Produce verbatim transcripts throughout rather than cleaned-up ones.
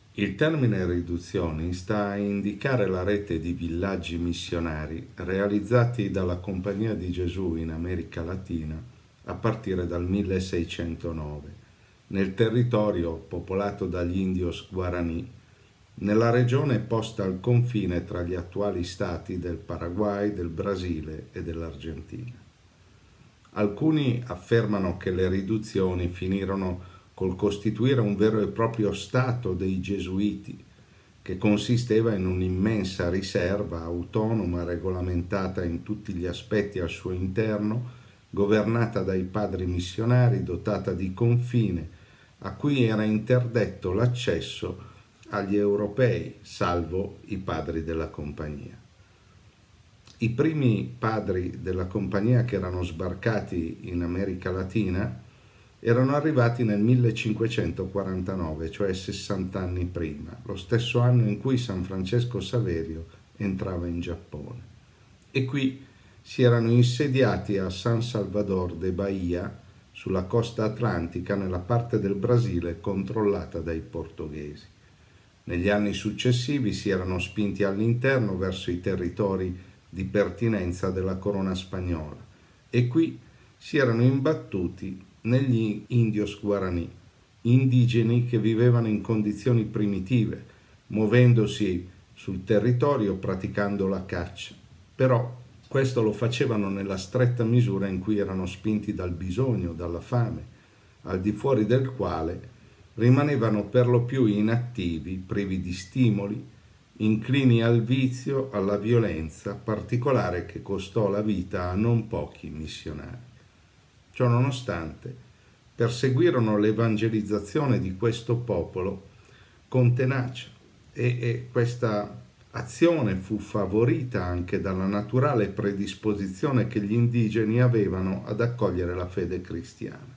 Il termine riduzioni sta a indicare la rete di villaggi missionari realizzati dalla Compagnia di Gesù in America Latina a partire dal milleseicentonove, nel territorio popolato dagli indios Guaraní, nella regione posta al confine tra gli attuali stati del Paraguay, del Brasile e dell'Argentina. Alcuni affermano che le riduzioni finirono col costituire un vero e proprio stato dei Gesuiti, che consisteva in un'immensa riserva autonoma regolamentata in tutti gli aspetti al suo interno, governata dai padri missionari, dotata di confine, a cui era interdetto l'accesso agli europei, salvo i padri della compagnia. I primi padri della compagnia che erano sbarcati in America Latina erano arrivati nel millecinquecentoquarantanove, cioè sessanta anni prima, lo stesso anno in cui San Francesco Saverio entrava in Giappone. E qui si erano insediati a San Salvador de Bahia, sulla costa atlantica, nella parte del Brasile controllata dai portoghesi. Negli anni successivi si erano spinti all'interno verso i territori di pertinenza della corona spagnola e qui si erano imbattuti negli indios Guaraní, indigeni che vivevano in condizioni primitive, muovendosi sul territorio praticando la caccia. Però questo lo facevano nella stretta misura in cui erano spinti dal bisogno, dalla fame, al di fuori del quale rimanevano per lo più inattivi, privi di stimoli, inclini al vizio, alla violenza particolare che costò la vita a non pochi missionari. Ciononostante, perseguirono l'evangelizzazione di questo popolo con tenacia e, e questa azione fu favorita anche dalla naturale predisposizione che gli indigeni avevano ad accogliere la fede cristiana.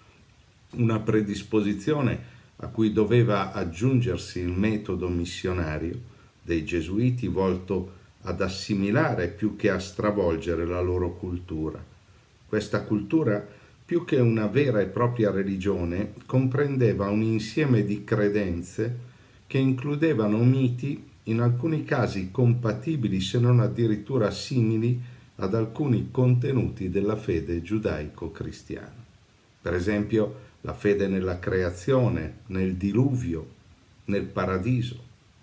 Una predisposizione a cui doveva aggiungersi il metodo missionario dei Gesuiti volto ad assimilare più che a stravolgere la loro cultura. Questa cultura, più che una vera e propria religione, comprendeva un insieme di credenze che includevano miti, in alcuni casi compatibili se non addirittura simili ad alcuni contenuti della fede giudaico-cristiana. Per esempio, la fede nella creazione, nel diluvio, nel paradiso.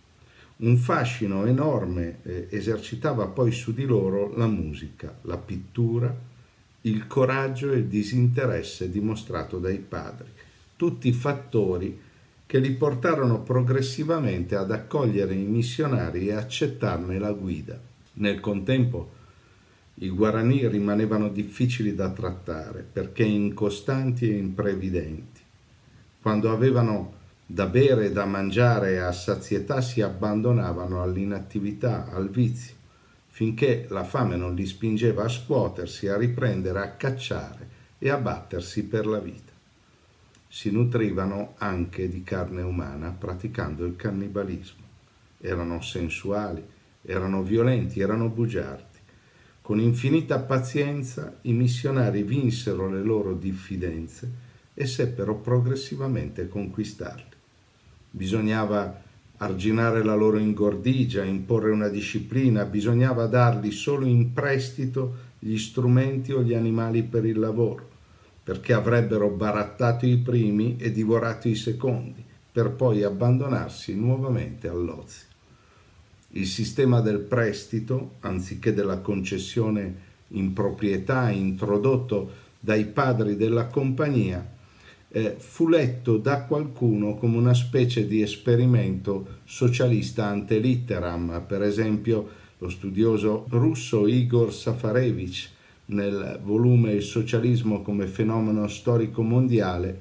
Un fascino enorme eh, esercitava poi su di loro la musica, la pittura, il coraggio e il disinteresse dimostrato dai padri, tutti fattori che li portarono progressivamente ad accogliere i missionari e accettarne la guida. Nel contempo, i Guaraní rimanevano difficili da trattare perché incostanti e imprevidenti. Quando avevano da bere e da mangiare a sazietà si abbandonavano all'inattività, al vizio, finché la fame non li spingeva a scuotersi, a riprendere a cacciare e a battersi per la vita. Si nutrivano anche di carne umana praticando il cannibalismo. Erano sensuali, erano violenti, erano bugiardi. Con infinita pazienza i missionari vinsero le loro diffidenze e seppero progressivamente conquistarli. Bisognava arginare la loro ingordigia, imporre una disciplina, bisognava dargli solo in prestito gli strumenti o gli animali per il lavoro, perché avrebbero barattato i primi e divorato i secondi, per poi abbandonarsi nuovamente all'ozio. Il sistema del prestito, anziché della concessione in proprietà introdotto dai padri della compagnia, eh, fu letto da qualcuno come una specie di esperimento socialista ante litteram. Per esempio, lo studioso russo Igor Safarevich, nel volume Il socialismo come fenomeno storico mondiale,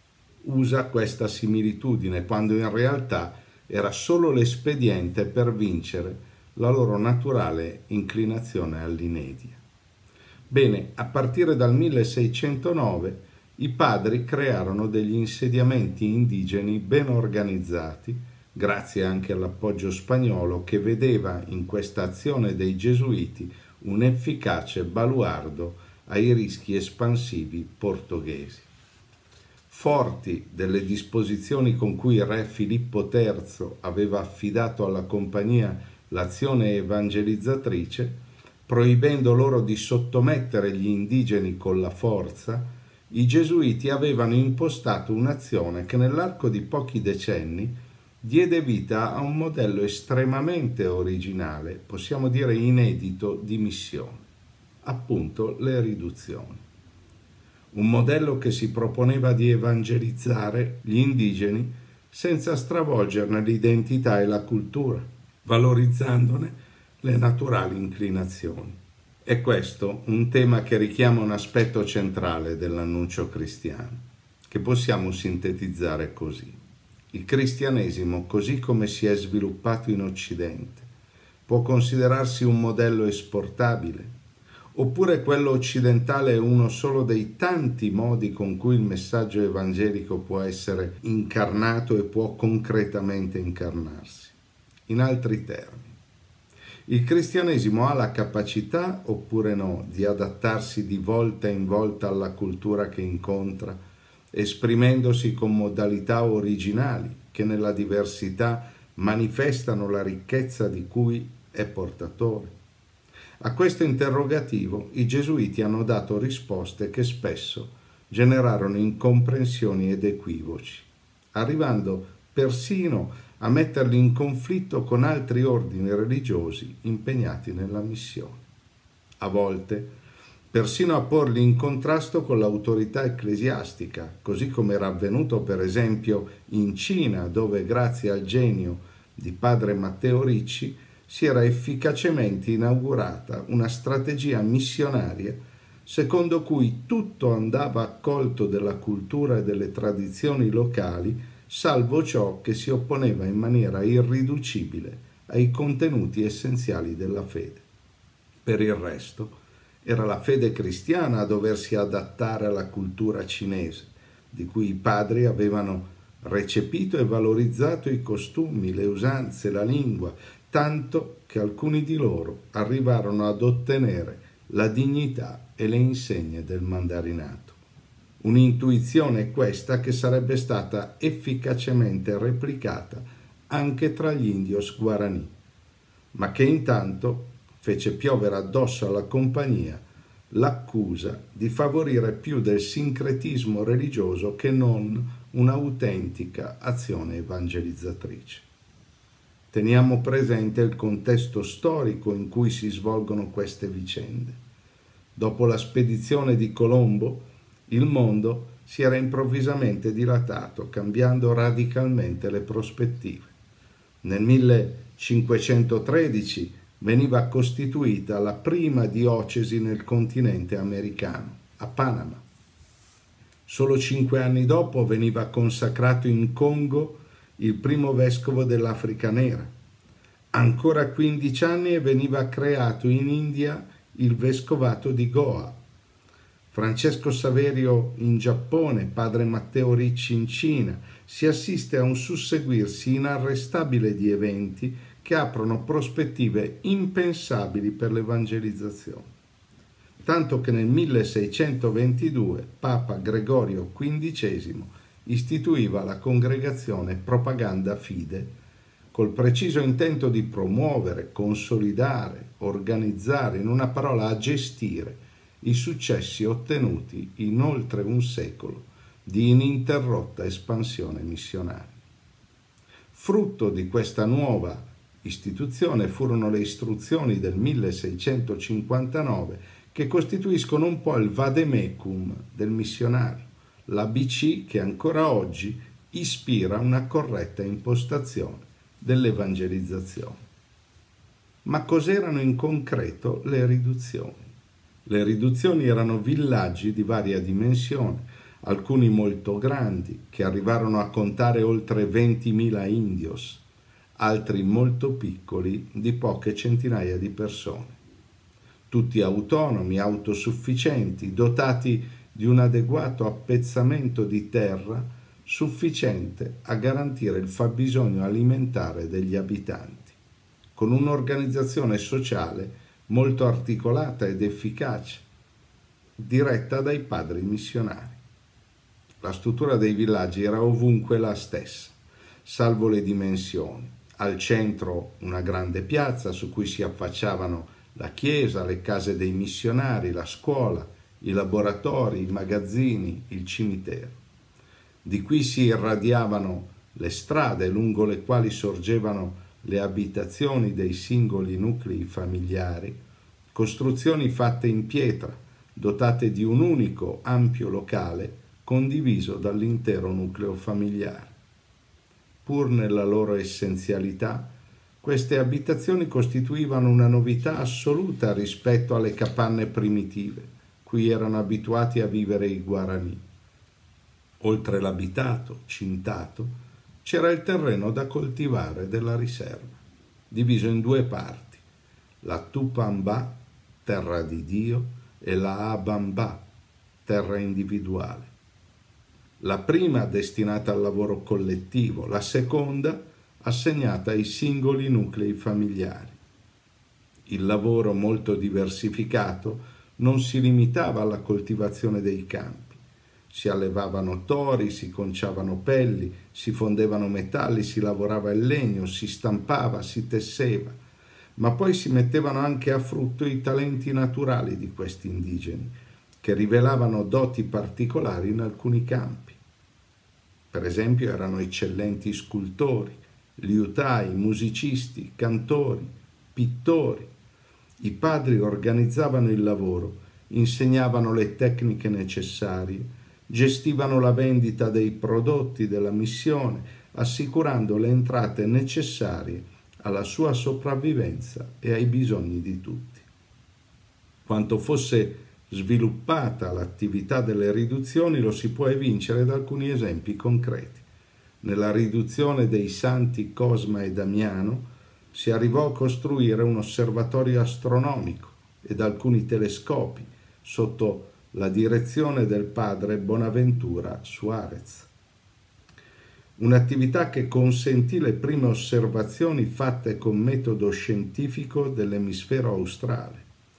usa questa similitudine, quando in realtà era solo l'espediente per vincere la loro naturale inclinazione all'inedia. Bene, a partire dal milleseicentonove i padri crearono degli insediamenti indigeni ben organizzati, grazie anche all'appoggio spagnolo che vedeva in questa azione dei Gesuiti un efficace baluardo ai rischi espansivi portoghesi. Forti delle disposizioni con cui il re Filippo terzo aveva affidato alla compagnia l'azione evangelizzatrice, proibendo loro di sottomettere gli indigeni con la forza, i gesuiti avevano impostato un'azione che nell'arco di pochi decenni diede vita a un modello estremamente originale, possiamo dire inedito, di missione, appunto le riduzioni. Un modello che si proponeva di evangelizzare gli indigeni senza stravolgerne l'identità e la cultura, valorizzandone le naturali inclinazioni. È questo un tema che richiama un aspetto centrale dell'annuncio cristiano, che possiamo sintetizzare così. Il cristianesimo, così come si è sviluppato in Occidente, può considerarsi un modello esportabile? Oppure quello occidentale è uno solo dei tanti modi con cui il messaggio evangelico può essere incarnato e può concretamente incarnarsi? In altri termini, il cristianesimo ha la capacità, oppure no, di adattarsi di volta in volta alla cultura che incontra, esprimendosi con modalità originali che nella diversità manifestano la ricchezza di cui è portatore? A questo interrogativo i gesuiti hanno dato risposte che spesso generarono incomprensioni ed equivoci, arrivando persino a metterli in conflitto con altri ordini religiosi impegnati nella missione. A volte persino a porli in contrasto con l'autorità ecclesiastica, così come era avvenuto per esempio in Cina, dove grazie al genio di padre Matteo Ricci si era efficacemente inaugurata una strategia missionaria secondo cui tutto andava accolto della cultura e delle tradizioni locali, salvo ciò che si opponeva in maniera irriducibile ai contenuti essenziali della fede. Per il resto, era la fede cristiana a doversi adattare alla cultura cinese, di cui i padri avevano recepito e valorizzato i costumi, le usanze, la lingua, tanto che alcuni di loro arrivarono ad ottenere la dignità e le insegne del mandarinato. Un'intuizione questa che sarebbe stata efficacemente replicata anche tra gli indios guaraní, ma che intanto fece piovere addosso alla compagnia l'accusa di favorire più del sincretismo religioso che non un'autentica azione evangelizzatrice. Teniamo presente il contesto storico in cui si svolgono queste vicende. Dopo la spedizione di Colombo, il mondo si era improvvisamente dilatato, cambiando radicalmente le prospettive. Nel millecinquecentotredici veniva costituita la prima diocesi nel continente americano, a Panama. Solo cinque anni dopo veniva consacrato in Congo il primo vescovo dell'Africa Nera. Ancora quindici anni e veniva creato in India il vescovato di Goa. Francesco Saverio in Giappone, padre Matteo Ricci in Cina. Si assiste a un susseguirsi inarrestabile di eventi che aprono prospettive impensabili per l'evangelizzazione. Tanto che nel milleseicentoventidue Papa Gregorio quindicesimo istituiva la congregazione Propaganda Fide col preciso intento di promuovere, consolidare, organizzare, in una parola gestire i successi ottenuti in oltre un secolo di ininterrotta espansione missionaria. Frutto di questa nuova istituzione furono le istruzioni del milleseicentocinquantanove che costituiscono un po' il vademecum del missionario, l'A B C che ancora oggi ispira una corretta impostazione dell'evangelizzazione. Ma cos'erano in concreto le riduzioni? Le riduzioni erano villaggi di varia dimensione, alcuni molto grandi, che arrivarono a contare oltre ventimila indios, altri molto piccoli, di poche centinaia di persone. Tutti autonomi, autosufficienti, dotati di un adeguato appezzamento di terra sufficiente a garantire il fabbisogno alimentare degli abitanti, con un'organizzazione sociale molto articolata ed efficace, diretta dai padri missionari. La struttura dei villaggi era ovunque la stessa, salvo le dimensioni. Al centro una grande piazza su cui si affacciavano la chiesa, le case dei missionari, la scuola, i laboratori, i magazzini, il cimitero. Di qui si irradiavano le strade lungo le quali sorgevano le abitazioni dei singoli nuclei familiari, costruzioni fatte in pietra, dotate di un unico ampio locale condiviso dall'intero nucleo familiare. Pur nella loro essenzialità, queste abitazioni costituivano una novità assoluta rispetto alle capanne primitive, cui erano abituati a vivere i Guarani. Oltre l'abitato, cintato, c'era il terreno da coltivare della riserva, diviso in due parti, la Tupamba, terra di Dio, e la Abamba, terra individuale. La prima destinata al lavoro collettivo, la seconda assegnata ai singoli nuclei familiari. Il lavoro molto diversificato non si limitava alla coltivazione dei campi. Si allevavano tori, si conciavano pelli, si fondevano metalli, si lavorava il legno, si stampava, si tesseva, ma poi si mettevano anche a frutto i talenti naturali di questi indigeni, che rivelavano doti particolari in alcuni campi. Per esempio erano eccellenti scultori, liutai, musicisti, cantori, pittori. I padri organizzavano il lavoro, insegnavano le tecniche necessarie, gestivano la vendita dei prodotti della missione, assicurando le entrate necessarie alla sua sopravvivenza e ai bisogni di tutti. Quanto fosse sviluppata l'attività delle riduzioni lo si può evincere da alcuni esempi concreti. Nella riduzione dei santi Cosma e Damiano si arrivò a costruire un osservatorio astronomico ed alcuni telescopi sotto la direzione del padre Bonaventura Suarez. Un'attività che consentì le prime osservazioni fatte con metodo scientifico dell'emisfero australe.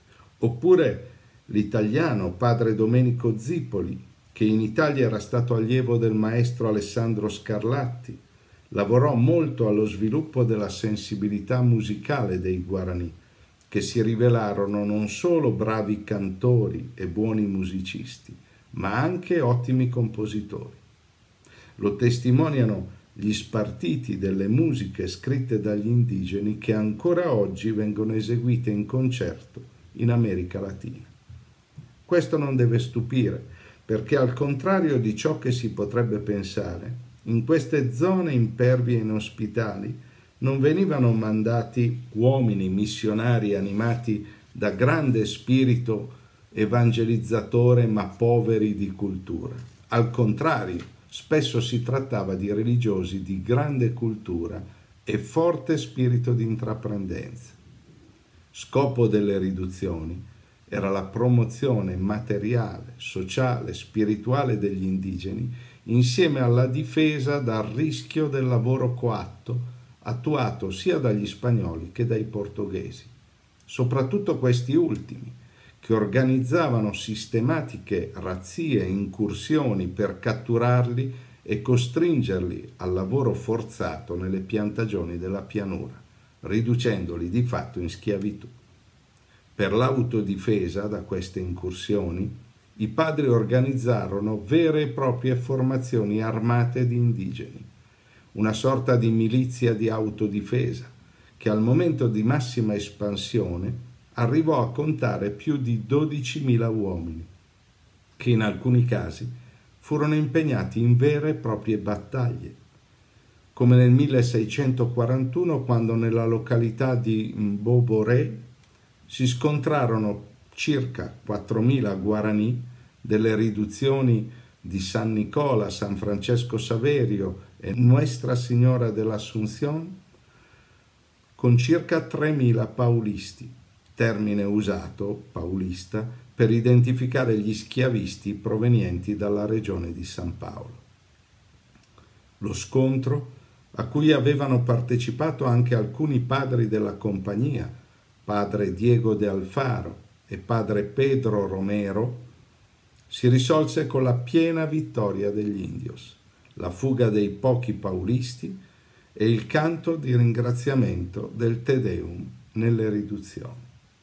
Oppure l'italiano padre Domenico Zipoli, che in Italia era stato allievo del maestro Alessandro Scarlatti, lavorò molto allo sviluppo della sensibilità musicale dei Guarani, che si rivelarono non solo bravi cantori e buoni musicisti, ma anche ottimi compositori. Lo testimoniano gli spartiti delle musiche scritte dagli indigeni che ancora oggi vengono eseguite in concerto in America Latina. Questo non deve stupire, perché al contrario di ciò che si potrebbe pensare, in queste zone impervie e inospitali non venivano mandati uomini missionari animati da grande spirito evangelizzatore ma poveri di cultura. Al contrario, spesso si trattava di religiosi di grande cultura e forte spirito di intraprendenza. Scopo delle riduzioni era la promozione materiale, sociale, spirituale degli indigeni, insieme alla difesa dal rischio del lavoro coatto attuato sia dagli spagnoli che dai portoghesi, soprattutto questi ultimi, che organizzavano sistematiche razzie e incursioni per catturarli e costringerli al lavoro forzato nelle piantagioni della pianura, riducendoli di fatto in schiavitù. Per l'autodifesa da queste incursioni, i padri organizzarono vere e proprie formazioni armate di indigeni, una sorta di milizia di autodifesa che al momento di massima espansione arrivò a contare più di dodicimila uomini, che in alcuni casi furono impegnati in vere e proprie battaglie, come nel milleseicentoquarantuno quando nella località di Mboboré si scontrarono circa quattromila Guarani delle riduzioni di San Nicola, San Francesco Saverio e Nuestra Signora dell'Assunción con circa tremila paulisti, termine usato, paulista, per identificare gli schiavisti provenienti dalla regione di San Paolo. Lo scontro, a cui avevano partecipato anche alcuni padri della compagnia, padre Diego de Alfaro e padre Pedro Romero, si risolse con la piena vittoria degli indios, la fuga dei pochi paulisti e il canto di ringraziamento del Te Deum nelle riduzioni.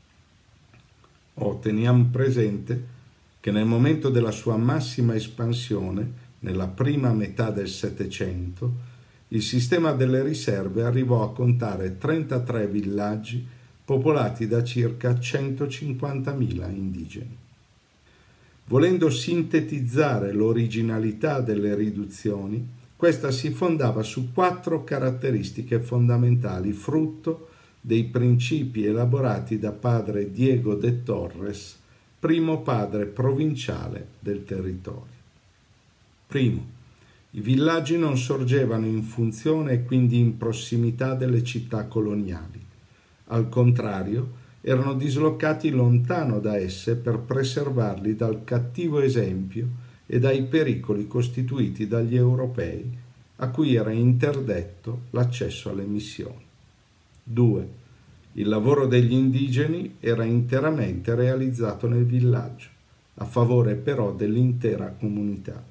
O teniamo presente che nel momento della sua massima espansione, nella prima metà del Settecento, il sistema delle riserve arrivò a contare trentatré villaggi popolati da circa centocinquantamila indigeni. Volendo sintetizzare l'originalità delle riduzioni, questa si fondava su quattro caratteristiche fondamentali, frutto dei principi elaborati da padre Diego de Torres, primo padre provinciale del territorio. Primo, i villaggi non sorgevano in funzione e quindi in prossimità delle città coloniali. Al contrario, erano dislocati lontano da esse per preservarli dal cattivo esempio e dai pericoli costituiti dagli europei, a cui era interdetto l'accesso alle missioni. Due. Il lavoro degli indigeni era interamente realizzato nel villaggio, a favore però dell'intera comunità.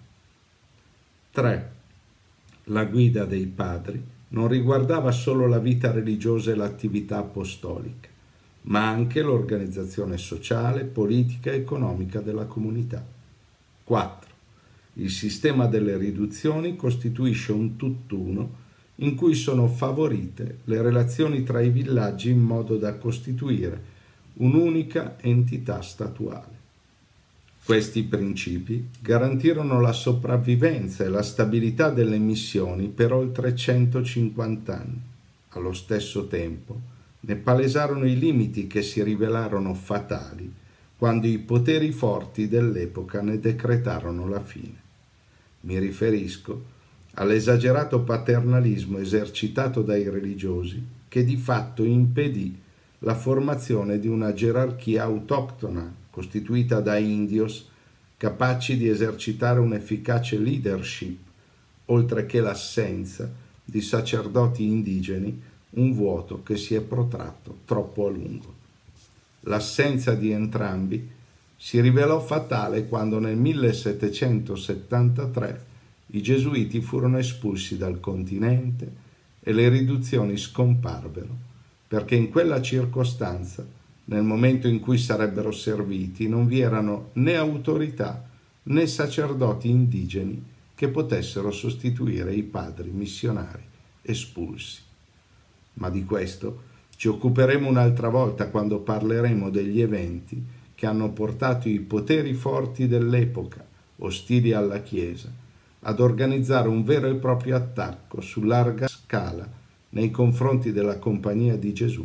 tre. La guida dei padri non riguardava solo la vita religiosa e l'attività apostolica, ma anche l'organizzazione sociale, politica e economica della comunità. quattro. Il sistema delle riduzioni costituisce un tutt'uno in cui sono favorite le relazioni tra i villaggi in modo da costituire un'unica entità statuale. Questi principi garantirono la sopravvivenza e la stabilità delle missioni per oltre centocinquanta anni. Allo stesso tempo, ne palesarono i limiti che si rivelarono fatali quando i poteri forti dell'epoca ne decretarono la fine. Mi riferisco all'esagerato paternalismo esercitato dai religiosi che di fatto impedì la formazione di una gerarchia autoctona costituita da indios capaci di esercitare un'efficace leadership, oltre che l'assenza di sacerdoti indigeni, un vuoto che si è protratto troppo a lungo. L'assenza di entrambi si rivelò fatale quando nel millesettecentosettantatré i gesuiti furono espulsi dal continente e le riduzioni scomparvero, perché in quella circostanza, nel momento in cui sarebbero serviti, non vi erano né autorità né sacerdoti indigeni che potessero sostituire i padri missionari espulsi. Ma di questo ci occuperemo un'altra volta quando parleremo degli eventi che hanno portato i poteri forti dell'epoca, ostili alla Chiesa, ad organizzare un vero e proprio attacco su larga scala nei confronti della Compagnia di Gesù,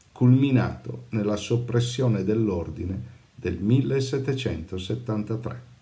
culminato nella soppressione dell'ordine del millesettecentosettantatré.